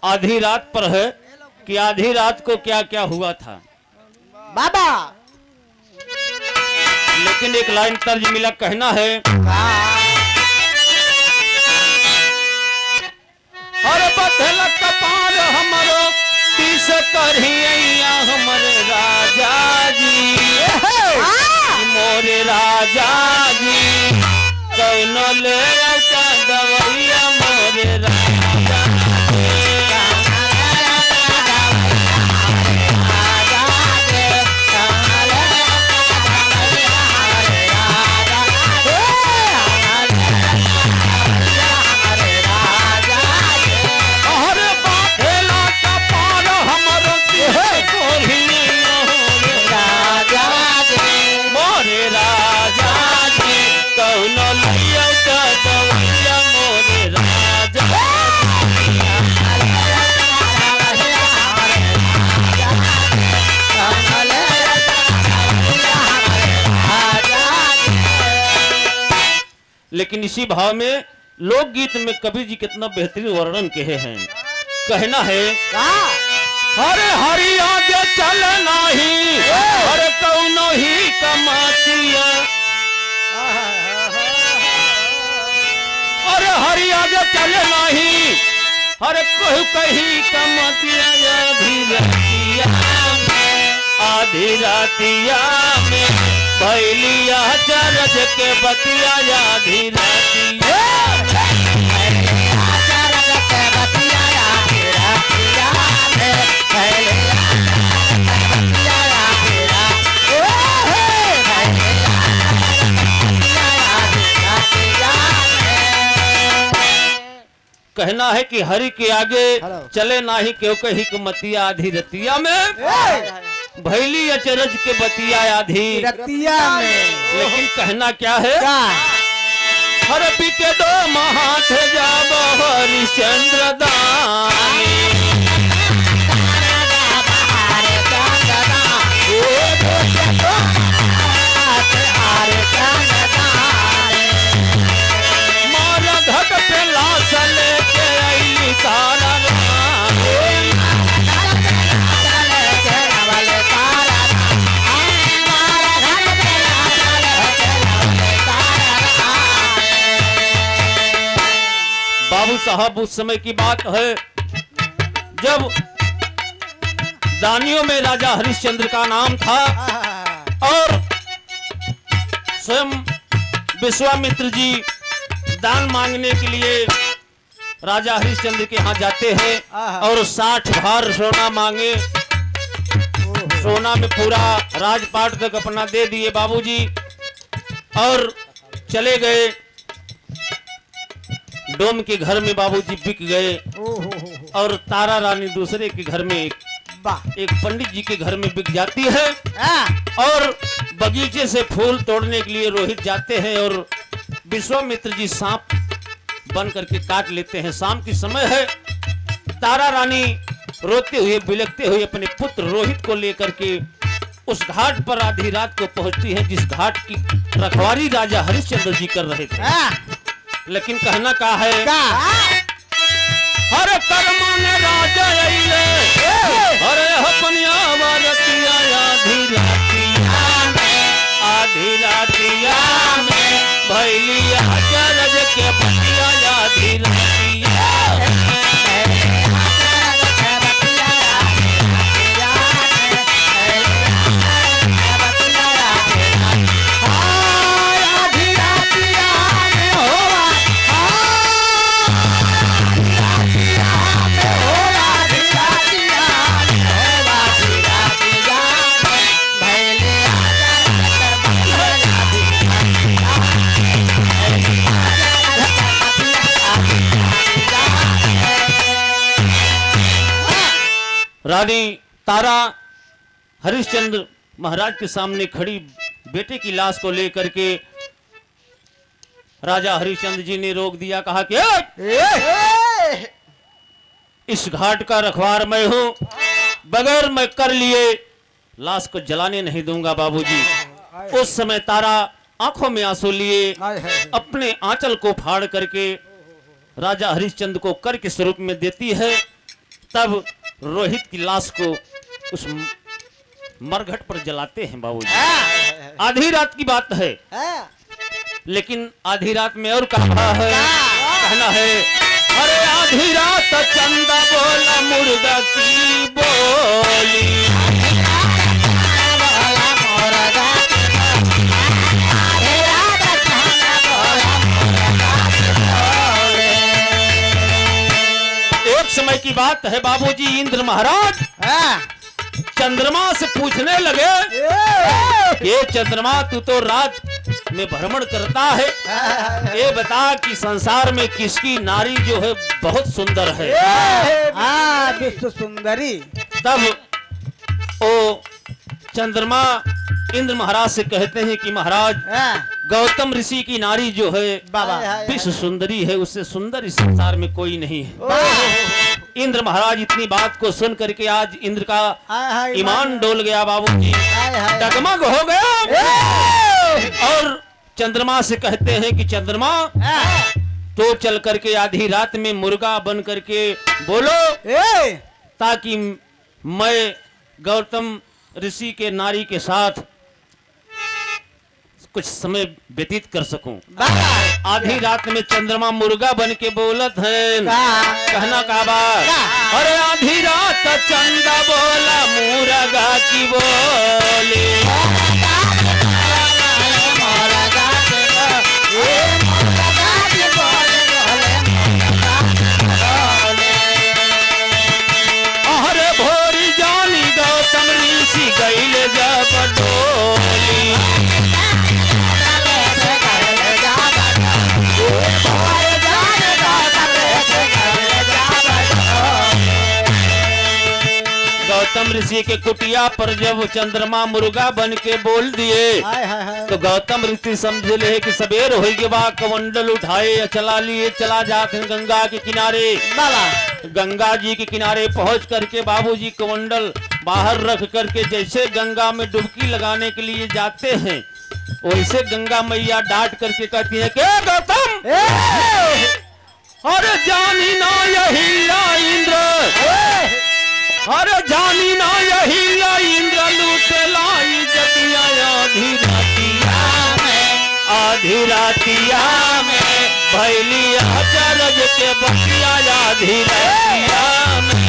आधी रात पर है कि आधी रात को क्या क्या हुआ था बाबा। लेकिन एक लाइन तर्ज मिला, कहना है और बदल कपाल हमरो तीस करहिया हमरे राजा जी, मोरे राजा जी कौनो ले दवैया मोरे राजा लेकिन इसी भाव में लोकगीत में कबीर जी कितना बेहतरीन वर्णन कहे हैं। कहना है हरे हरि आगे चल नाही हरे कौनो ही कमातिया, अरे हरि आगे चल नाही हरे कहू कही कमातिया, आधी रातिया में भैलिया चरज के बतिया आधी रातिया, चरज के बतिया आधी रातिया में भैलिया कहना है कि हरि के आगे चले नाही क्यों कही मतिया आधी रतिया में भैली अचरज के बतिया आधी रतिया में। लेकिन कहना क्या है हर पिके दो महाथ जाब हरिश्चंद्र दानी, मारा घट पे लाश लेके आई तारा बाबू साहब। उस समय की बात है जब दानियों में राजा हरिश्चंद्र का नाम था और स्वयं विश्वामित्र जी दान मांगने के लिए राजा हरिश्चंद्र के यहाँ जाते हैं और 60 भार सोना मांगे। सोना में पूरा राजपाट तक अपना दे दिए बाबूजी और चले गए। डोम के घर में बाबूजी बिक गए और तारा रानी दूसरे के घर में एक पंडित जी के घर में बिक जाती है और बगीचे से फूल तोड़ने के लिए रोहित जाते हैं और विश्वामित्र जी सांप बन करके काट लेते हैं। शाम की समय है, तारा रानी रोते हुए बिलखते हुए अपने पुत्र रोहित को लेकर के उस घाट पर आधी रात को पहुंचती है जिस घाट की रखवारी राजा हरिश्चंद्र जी कर रहे थे। लेकिन कहना का है हर कर्मा ने राजा अइले हरे अपनिया वारतिया आधी रातिया में भैलिया चरज के बतिया आधी रातिया रानी तारा हरिश्चंद्र महाराज के सामने खड़ी बेटे की लाश को लेकर के राजा हरिश्चंद्र जी ने रोक दिया, कहा कि इस घाट का रखवार मैं हूं, बगैर मैं कर लिए लाश को जलाने नहीं दूंगा बाबूजी। उस समय तारा आंखों में आंसू लिए अपने आंचल को फाड़ करके राजा हरिश्चंद्र को कर के स्वरूप में देती है। तब रोहित की लाश को उस मरघट पर जलाते हैं बाबूजी। आधी रात की बात है, लेकिन आधी रात में और कहा है, कहना है, अरे आधी रात चंदा बोला मुर्गा की बोली। एक समय की बात है बाबूजी, इंद्र महाराज चंद्रमा से पूछने लगे, ये चंद्रमा तू तो रात में भ्रमण करता है, ये बता कि संसार में किसकी नारी जो है बहुत सुंदर है। विश्व सुंदरी। तब ओ चंद्रमा इंद्र महाराज से कहते हैं कि महाराज गौतम ऋषि की नारी जो है विश्व सुंदरी है, उससे सुंदर इस संसार में कोई नहीं है। इंद्र महाराज इतनी बात को सुन करके आज इंद्र का ईमान डोल गया बाबूजी, डगमग हो गया। और चंद्रमा से कहते हैं कि चंद्रमा तो चल करके आधी रात में मुर्गा बन करके बोलो, ताकि मैं गौतम ऋषि के नारी के साथ कुछ समय व्यतीत कर सकूं। आधी रात में चंद्रमा मुर्गा बन के बोलत है, कहना का बात, अरे आधी रात चंदा बोला मुर्गा की बोली। अरे भोरी जानी गौतम ऋषि गईले जब डोली। गौतम ऋषि के कुटिया पर जब चंद्रमा मुर्गा बन के बोल दिए, तो गौतम ऋषि समझ ले कि सबेर हो गया, कमंडल उठाए चला लिए, चला जाते गंगा के किनारे। गंगा जी के किनारे पहुंच करके बाबूजी कमंडल बाहर रख करके जैसे गंगा में डुबकी लगाने के लिए जाते हैं, वैसे गंगा मैया डांट करके कहती है, क्या गौतम, अरे जानी ना यही इंद्र, अरे जानी ना यही इंद्र लूटे लाई जतिया आधी रातिया में, आधी रातिया में भैलिया चरज के बतिया आधी रातिया में।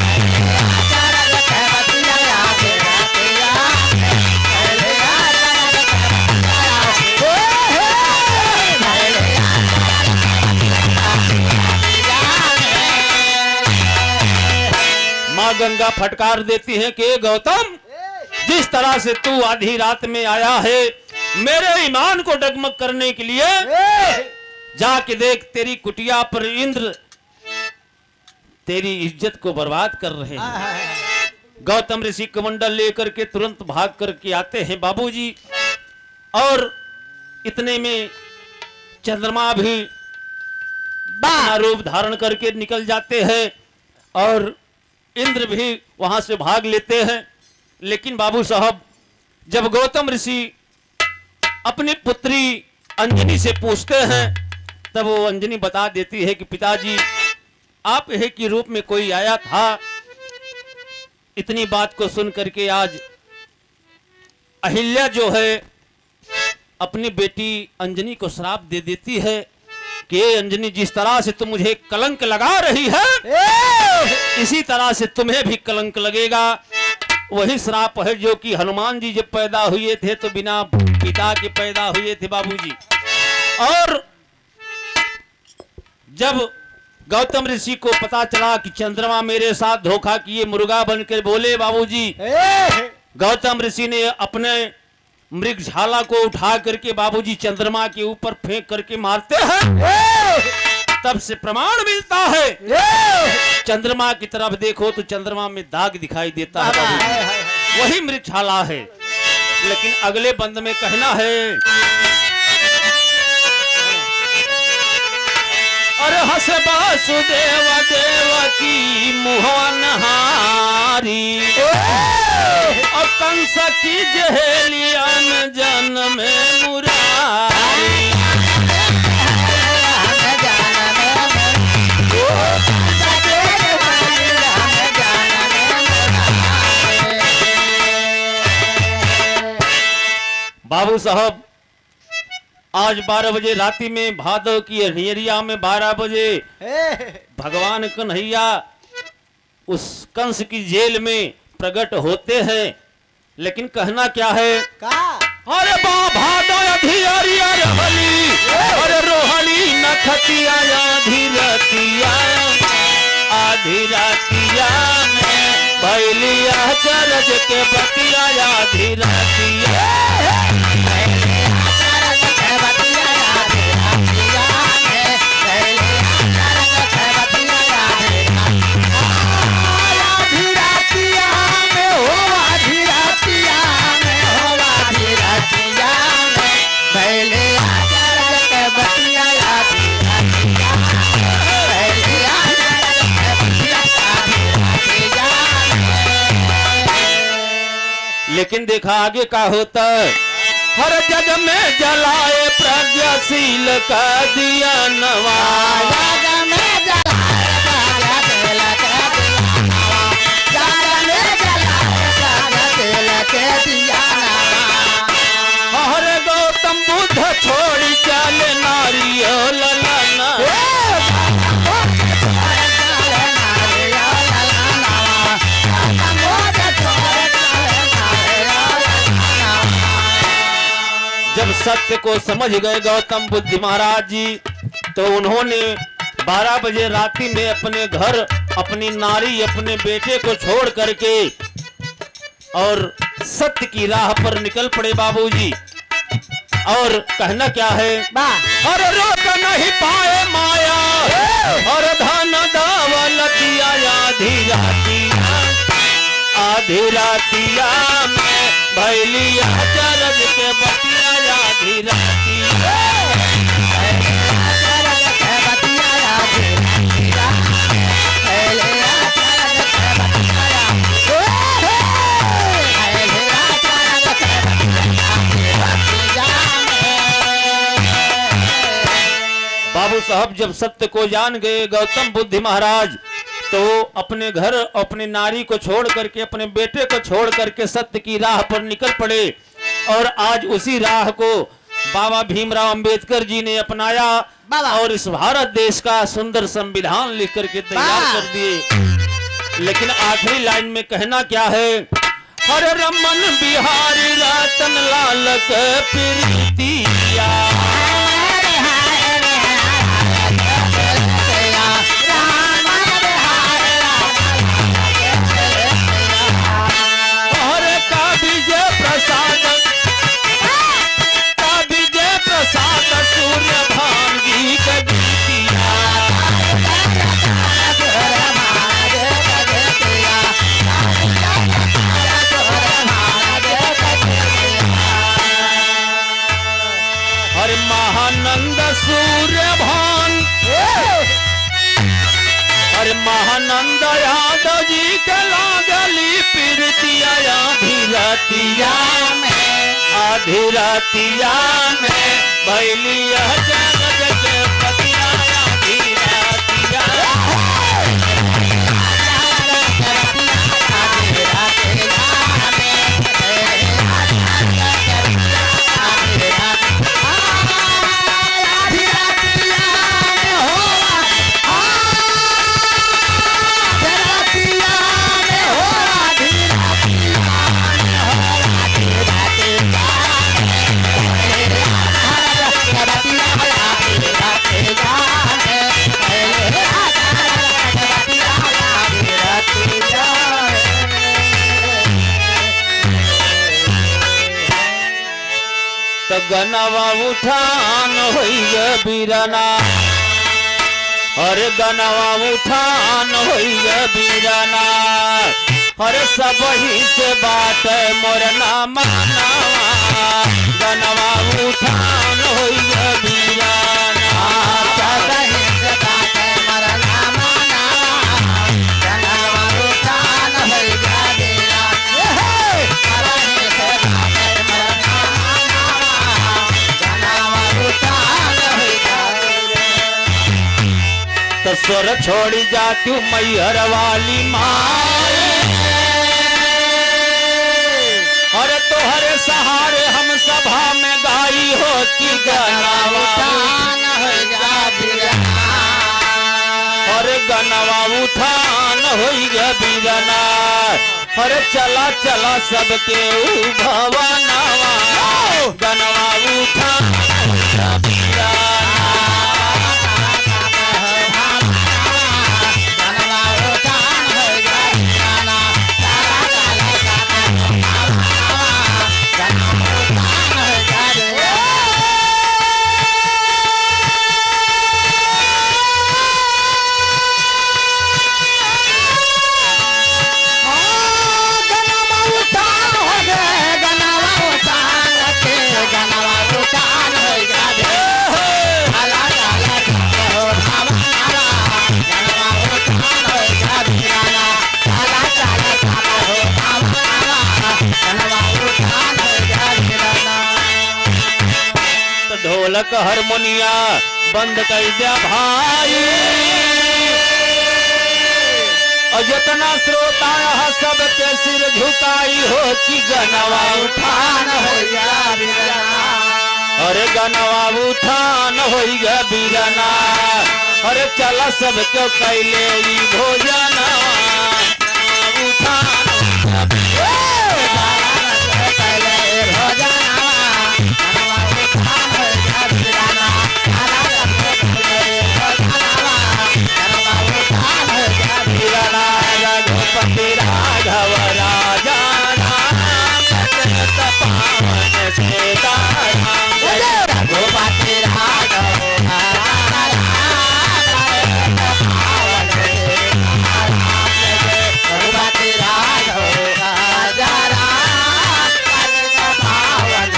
माँ गंगा फटकार देती है कि गौतम, जिस तरह से तू आधी रात में आया है मेरे ईमान को डगमग करने के लिए, जाके देख तेरी कुटिया पर इंद्र तेरी इज्जत को बर्बाद कर रहे हैं। गौतम ऋषि कमंडल लेकर के तुरंत भाग करके आते हैं बाबूजी, और इतने में चंद्रमा भी अपना रूप धारण करके निकल जाते हैं और इंद्र भी वहां से भाग लेते हैं। लेकिन बाबू साहब, जब गौतम ऋषि अपनी पुत्री अंजनी से पूछते हैं, तब वो अंजनी बता देती है कि पिताजी आप ही के रूप में कोई आया था। इतनी बात को सुन करके आज अहिल्या जो है अपनी बेटी अंजनी को श्राप दे देती है कि अंजनी, जिस तरह से तुम मुझे कलंक लगा रही है, इसी तरह से तुम्हें भी कलंक लगेगा। वही श्राप है जो कि हनुमान जी जब पैदा हुए थे तो बिना पिता के पैदा हुए थे बाबूजी। और जब गौतम ऋषि को पता चला कि चंद्रमा मेरे साथ धोखा किए मुर्गा बनकर बोले बाबूजी, गौतम ऋषि ने अपने मृगशाला को उठा करके बाबूजी चंद्रमा के ऊपर फेंक करके मारते हैं। तब से प्रमाण मिलता है, चंद्रमा की तरफ देखो तो चंद्रमा में दाग दिखाई देता है, वही मृगशाला है। लेकिन अगले बंद में कहना है, अरे हस वासुदेव देवकी मोहनहारी, और कंस की जहेलियन जन्म में मुरारी। बाबू साहब आज 12 बजे राति में भादव की अनियरिया में 12 बजे भगवान कन्हैया उस कंस की जेल में प्रकट होते हैं। लेकिन कहना क्या है? अरे भादव अधियरिया रहली अरे रोहली नखतिया आधी रतिया में भैलिया चरज के बतिया आधी रतिया लेकिन देखा आगे का होता है। हर जग में जलाए प्रज्ञाशील का दिया नवा हर गौतम बुद्ध छोड़ी चले नारियल ललना जब सत्य को समझ गए गौतम बुद्ध महाराज जी तो उन्होंने 12 बजे रात्रि में अपने घर अपनी नारी अपने बेटे को छोड़ करके और सत्य की राह पर निकल पड़े बाबूजी। और कहना क्या है? और रोक नहीं पाए माया और धन दौलतिया आधी रातिया में भैलिया चरज के बतिया आधी रातिया बाबू साहब जब सत्य को जान गए गौतम बुद्ध महाराज तो अपने घर अपने नारी को छोड़ करके अपने बेटे को छोड़ करके सत्य की राह पर निकल पड़े। और आज उसी राह को बाबा भीमराव अंबेडकर जी ने अपनाया और इस भारत देश का सुंदर संविधान लिख करके तैयार कर दिए। लेकिन आखिरी लाइन में कहना क्या है? हर रमन बिहारी रतन लाल के प्रीतिया महानंद यादव जी के लागली पीरतिया आधी रातिया में भैलिया जगत के पतिया आधी रातिया गनवा उठान होइग बीराना अरे गनवा उठान होइग बीराना अरे सब ही से बात मोर नामा गनवा उठान होइग बीराना सब ही से बात मोर नामा गनवा उठान होइग स्वर छोड़ी जाती मैहर वाली माए अरे तोहरे सहारे हम सब सभा में गाई हो कि गनवा अरे गनवा उठान होइगा बीरना अरे चला चला सबके भवनवा गनवा उठान होइगा बीरना ढोलक हारमोनिया बंद कर दिया भाई और जितना श्रोता सबके सिर झुकाई हो कि गनवा उठान होइगा अरे गनवा उठान होइगा बीरना अरे चला सबके कैले भोजनवा उठान रघुपति राघव राजा पावन सीताराम रघुपति राघव रघुपति राघव राजा पावन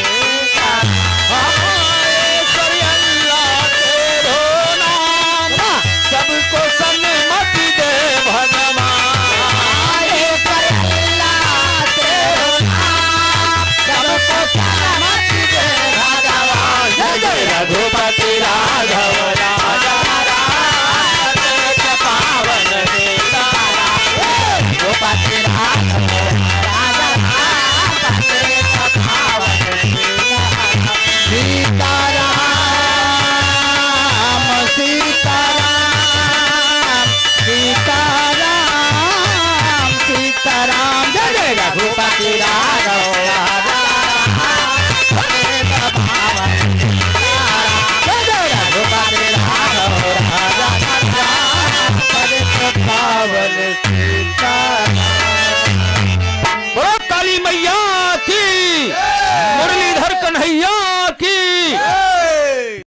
सबको सन्मति दे रघुपति राघव राजा पावन सीताराम रघुपति राघव राजा पावन सीताराम सीताराम सीताराम सीताराम जय जय रघुपति राघव राजा काली मैया